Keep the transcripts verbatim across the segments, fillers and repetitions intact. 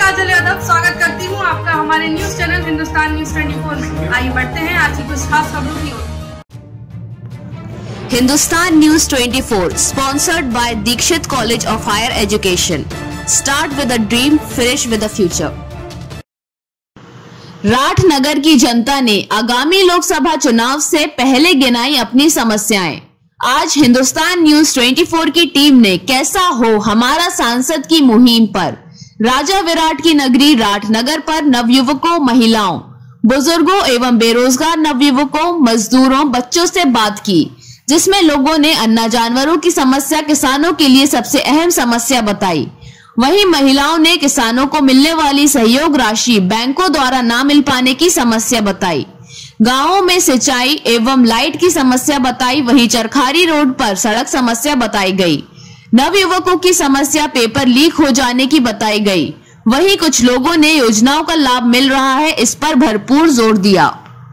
काजल यादव स्वागत करती हूँ आपका हमारे न्यूज चैनल हिंदुस्तान न्यूज चौबीस में। आइए बढ़ते हैं आज की कुछ खास खबरों की ओर। हिंदुस्तान न्यूज चौबीस sponsored by Dikshit college of higher education. Start with a dream, finish with a future. Rathnagar की जनता ने आगामी लोकसभा चुनाव से पहले गिनाई अपनी समस्याएं। आज हिंदुस्तान न्यूज चौबीस की टीम ने कैसा हो हमारा सांसद की मुहिम पर राजा विराट की नगरी राठनगर पर नवयुवकों, महिलाओं, बुजुर्गों एवं बेरोजगार नवयुवकों, मजदूरों, बच्चों से बात की, जिसमें लोगों ने अन्ना जानवरों की समस्या किसानों के लिए सबसे अहम समस्या बताई। वहीं महिलाओं ने किसानों को मिलने वाली सहयोग राशि बैंकों द्वारा न मिल पाने की समस्या बताई। गांवों में सिंचाई एवं लाइट की समस्या बताई। वहीं चरखारी रोड पर सड़क समस्या बताई गई। नवयुवकों की समस्या पेपर लीक हो जाने की बताई गई। वहीं कुछ लोगों ने योजनाओं का लाभ मिल रहा है, इस पर भरपूर जोर दिया।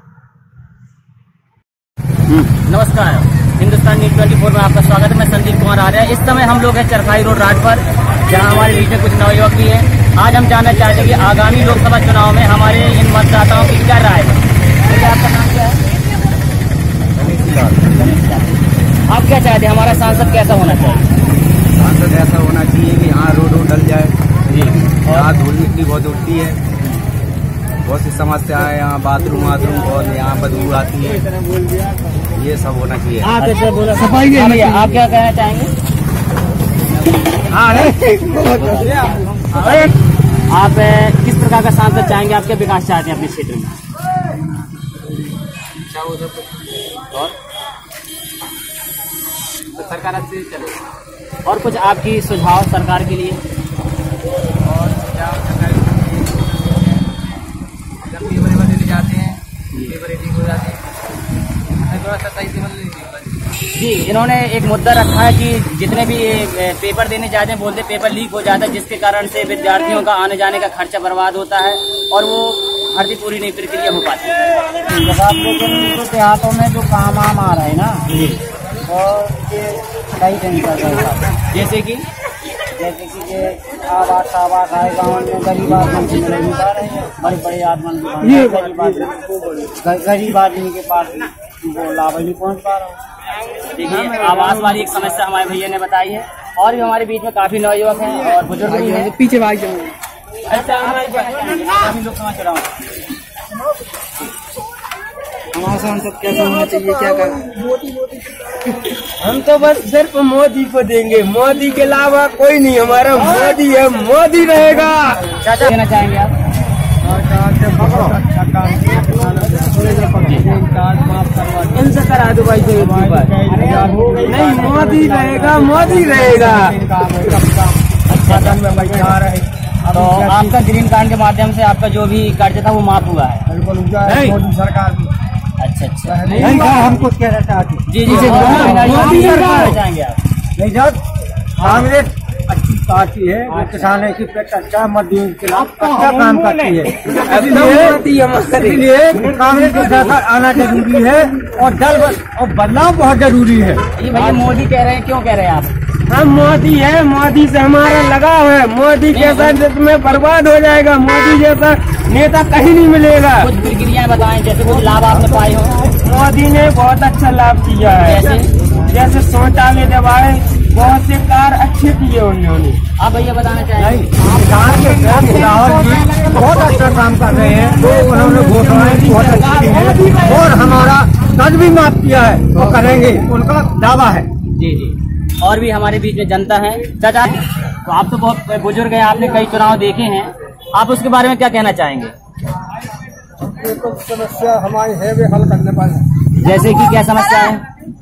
नमस्कार, हिंदुस्तान न्यूज चौबीस में आपका स्वागत है। मैं संदीप कुमार आर्य। इस समय हम लोग हैं चरखाई रोड राट पर, जहां हमारे बीच में कुछ नवयुवक भी है। आज हम जानना चाहते हैं कि आगामी लोकसभा चुनाव में हमारे इन मतदाताओं की क्या राय है। आपका नाम क्या है? आप क्या चाहते हैं, हमारा सांसद कैसा होना चाहिए? सांसद ऐसा होना चाहिए कि यहाँ रोड रोड डल जाए जी। यहाँ धूल मिट्टी बहुत उठती है, बहुत सी समस्या है। यहाँ बाथरूम वाथरूम बहुत, यहाँ बदबू आती है, ये सब होना चाहिए। आप कैसे बोला सफाई है, आप क्या कहना चाहेंगे? आप किस प्रकार का सांसद चाहेंगे, आप क्या विकास चाहते हैं अपने क्षेत्र में? और तो सरकार अच्छे से चले। और कुछ आपकी सुझाव सरकार के लिए? और सुझाव सरकार के लिए जब पेपर वेपर देने जाते हैं, पेपर रेटिंग हो जाते हैं, थोड़ा सा सही से मतलब जी। इन्होंने एक मुद्दा रखा है कि जितने भी पेपर देने जाते हैं बोलते पेपर लीक हो जाता है, जिसके कारण से विद्यार्थियों का आने जाने का खर्चा बर्बाद होता है और वो भर्ती पूरी नहीं प्रक्रिया हो पाती है। जब आप लेकिन देहातों में जो काम आम आ रहे हैं ना, और ये सही नहीं कर रहे। जैसे कि जैसे कि ये आवास आवास आए गाँव में गरीब आदमी नहीं पा रहे हैं, बड़े बड़े आदमी गरीब आदमी गरीब आदमी के पास वो लाभ नहीं पहुँच पा रहा हूँ। देखिए, आवास वाली एक समस्या हमारे भैया ने बताई है। और भी हमारे बीच में काफी नवयुवक हैं और बुजुर्ग भी हैं। पीछे भाग जाओ। अच्छा, काफी लोग समझ रहा हूँ। हमारा सांसद कैसा होना चाहिए, क्या करें? हम तो बस सिर्फ मोदी को देंगे, मोदी के अलावा कोई नहीं, हमारा मोदी है, मोदी रहेगा। क्या कहना चाहेंगे आप? इनसे करा दो भाई, नहीं मोदी रहेगा, मोदी रहेगा। तो आपका ग्रीन कार्ड के माध्यम से आपका जो भी कर्ज था वो माफ हुआ है? मोदी सरकार भी। अच्छा अच्छा, हम कुछ कहना चाहते हैं। जी जी जी, मोदी सरकार चाहेंगे आप? नहीं जब कांग्रेस अच्छी पार्टी है, जो किसानों की पेट अच्छा मजदूर के खिलाफ अच्छा काम करती है, इसलिए कांग्रेस की सरकार आना जरूरी है और दल और बदलाव बहुत जरूरी है। ये भैया मोदी कह रहे हैं, क्यों कह रहे हैं आप? हम मोदी है, मोदी से हमारा लगाव है। मोदी जैसा में बर्बाद हो जाएगा, मोदी जैसा नेता कहीं नहीं मिलेगा। कुछ प्रक्रियाएं बताएं, जैसे कुछ लाभ आपने पाए हो? मोदी ने बहुत अच्छा लाभ किया है, जैसे शौचालय दवाए, बहुत से कार्य अच्छे किए उन्होंने। आप भैया बताना चाहेंगे? किसान के राहुल जी बहुत अच्छा काम कर रहे हैं, तो उन्होंने घोषणाएं बहुत अच्छी की है और हमारा कर्ज भी माफ किया है, वो करेंगे, उनका दावा है। जी जी। और भी हमारे बीच में जनता है। चाचा, तो आप तो बहुत बुजुर्ग हैं, आपने कई चुनाव देखे हैं, आप उसके बारे में क्या कहना चाहेंगे? तो समस्या हमारी है, वे हल करने पाए। जैसे कि क्या समस्या है?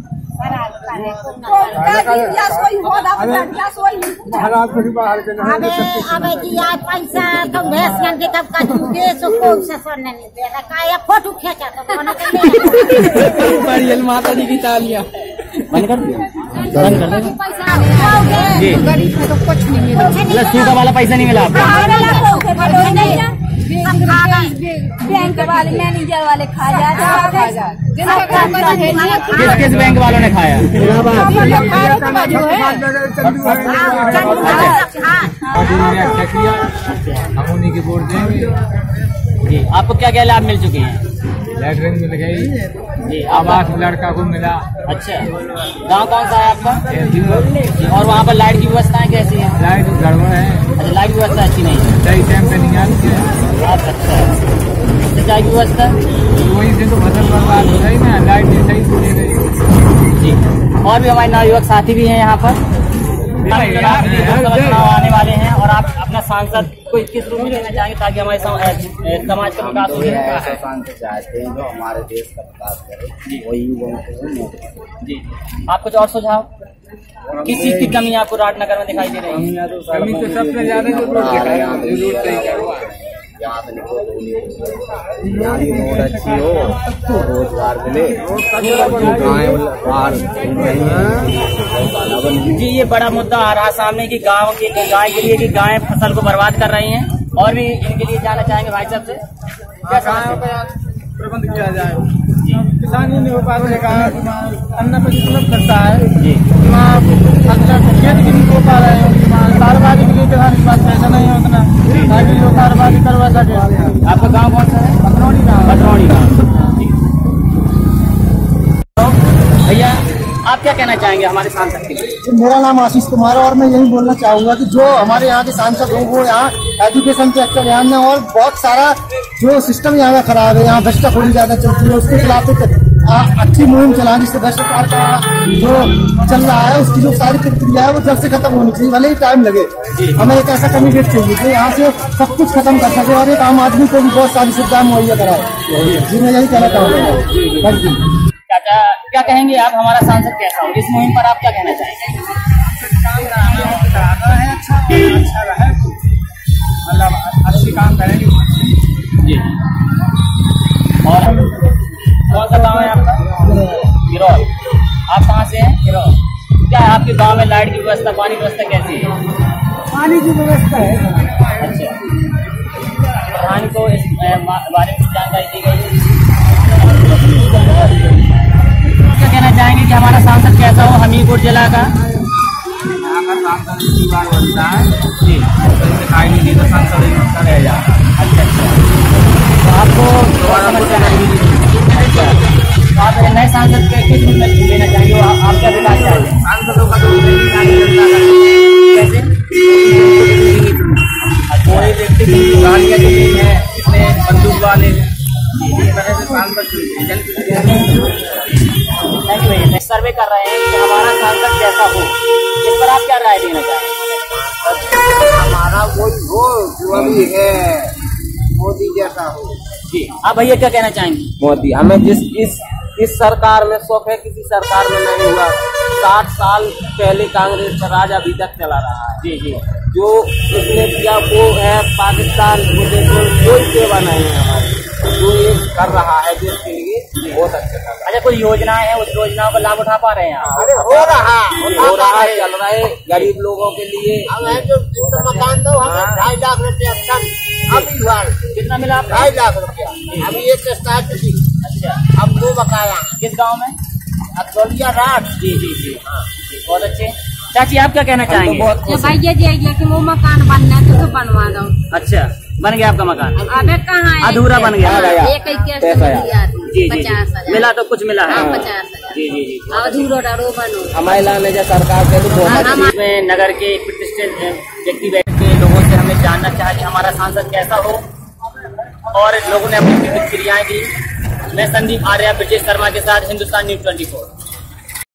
अबे दिया पैसा तो भैंस के कब का चूके सो को से सोने नहीं दे रहा का, या फोटो खींचा तो कोने के बड़ी माता जी की तालियां बंद कर दिया, बंद कर दो। जी, गरीब को तो कुछ नहीं मिला, सूखा वाला पैसा नहीं मिला आपको? बैंक वाले मैनेजर वाले खा जाते। किस किस बैंक वालों ने खाया? हम उन्हीं की वोट देंगे। जी, आपको क्या क्या लाभ मिल चुके हैं? लैटरिन मिल गई जी, आवास लड़का को मिला। अच्छा, गांव कौन सा है आपका? जी, और वहाँ पर लाइट की व्यवस्थाएं कैसी हैं? लाइट गड़बड़ है, अच्छा, लाइट की व्यवस्था अच्छी नहीं है। सही टाइम पे नहीं आती है। अच्छा, सिंचाई की व्यवस्था? वहीं से तो फसल बर्बाद हो गई ना, लाइट नहीं सही पूरी गई। जी, और भी हमारे नवयुवक साथी भी हैं यहाँ पर। चुनाव आने वाले हैं और आप अपना सांसद को किस रूप में देना चाहेंगे ताकि हमारे समाज का विकास हो? ऐसा सांसद चाहते हैं जो हमारे देश का विकास करे, वही युवाओं को। जी, आप कुछ और सुझाव? किस चीज की कमी आपको राजनगर में दिखाई दे रही है? कमी तो सबसे ज्यादा जो लोग यहाँ से निकलो यहाँ की रोड अच्छी हो, रोजगार मिले, जी, ये बड़ा मुद्दा आ रहा सामने कि गांव के गाय के लिए कि गायें फसल को बर्बाद कर रही हैं और भी इनके लिए जानना चाहेंगे भाई साहब से क्या प्रबंध किया जाए। किसान ही नहीं हो पा रहा है, अन्न पर उपलब्ध करता है जी, खेत भी नहीं हो पा रहे हैं, कारोबारी के लिए पास पैसा नहीं है उतना ताकि लोग कारोबारी करवा सके। आपका गांव कौन सा है? पटरौनी गाँव। पटरौनी गाँव। भैया, आप क्या कहना चाहेंगे हमारे सांसद के लिए? मेरा नाम आशीष कुमार है और मैं यही बोलना चाहूंगा कि जो हमारे यहाँ के सांसद हो वो यहाँ एजुकेशन पे अच्छा ध्यान दें और बहुत सारा जो सिस्टम यहाँ का खराब है, यहाँ भ्रष्टाचारी ज्यादा चलती है, उसके खिलाफ एक अच्छी मुहिम चलाएं जिससे भ्रष्टाचार का जो चल रहा है उसकी जो सारी प्रक्रिया है वो जल्द से खत्म होनी चाहिए, भले ही टाइम लगे। हमें एक ऐसा कैंडिडेट चाहिए जो यहाँ से सब कुछ खत्म कर सके और एक आम आदमी को भी बहुत सारी सुविधाएं मुहैया कराए। जी, मैं यही कहना चाहूँगा। Thank you. क्या क्या कहेंगे आप, हमारा सांसद कैसा हो? इस मुहिम पर आप क्या कहना चाहेंगे? अच्छा रहे, मतलब अच्छी काम करेंगे जी। और कौन सा गाँव है आपका? गिरौल। आप कहाँ से हैं? गिरौल। क्या है आपके गांव में लाइट की व्यवस्था, पानी की व्यवस्था कैसी है? पानी की व्यवस्था है। अच्छा, प्रधान को इस बारे में जानकारी दी गई। क्या कहना चाहेंगे कि हमारा सांसद कैसा हो हमीरपुर जिला का? यहाँ का सांसद इसी बार बनता है जी, दिखाई नहीं देता सांसद रह जाता। अच्छा अच्छा, तो आपको समस्या नहीं? अच्छा, तो आप नए सांसद के किस रूप में लेना चाहेंगे? आप क्या विकास चाहते हैं? सांसदों का तो कैसे? कोई व्यक्ति की गाड़ियाँ जो है इसमें बंदूक वाले सांसद सर्वे कर रहे हैं कि हमारा सांसद कैसा हो, इस पर आप क्या राय देना चाहेंगे? हमारा वही हो जो अभी है, मोदी जैसा हो। जी, आप भैया क्या कहना चाहेंगे? मोदी हमें जिस इस इस सरकार में सुख है किसी सरकार में नहीं हुआ। साठ साल पहले कांग्रेस का राज अभी तक चला रहा है। जी जी, जो उसने किया वो है पाकिस्तान, मुझे कोई सेवा नहीं है हमारी, जो ये कर रहा है देश के लिए बहुत अच्छा कर रहा है। अच्छा, कोई योजनाएं हैं, उस योजनाओं का लाभ उठा पा रहे हैं आप? अरे हो रहा हो रहा है, चल रहा है गरीब लोगों के लिए। हमें जो मकान दो हमें ढाई लाख रुपया अभी हुआ। कितना मिला? ढाई लाख रुपया अभी एक स्टार्ट थी। अच्छा, अब दो बकाया। किस गाँव में? अकौलिया रात। जी जी जी, हाँ, बहुत अच्छे। चाची, आप क्या कहना चाहेंगे? भाई ये ये कि वो मकान बनना है तो, तो बनवा दो। अच्छा, बन गया आपका मकान? अबे कहाँ है? अधूरा बन गया। एक जी जी, मिला तो कुछ मिला है। पचास हजार। जी जी जी, अधूरा डारो बनो। हमारे लाने जो सरकार के इसमें नगर के प्रतिष्ठित व्यक्ति बैठ के लोगों से हमें जानना चाहा कि हमारा सांसद कैसा हो और लोगों ने अपनी प्रतिक्रियाएं दी। मैं संदीप आर्या, ब्रिजेश शर्मा के साथ हिंदुस्तान न्यूज ट्वेंटी फोर।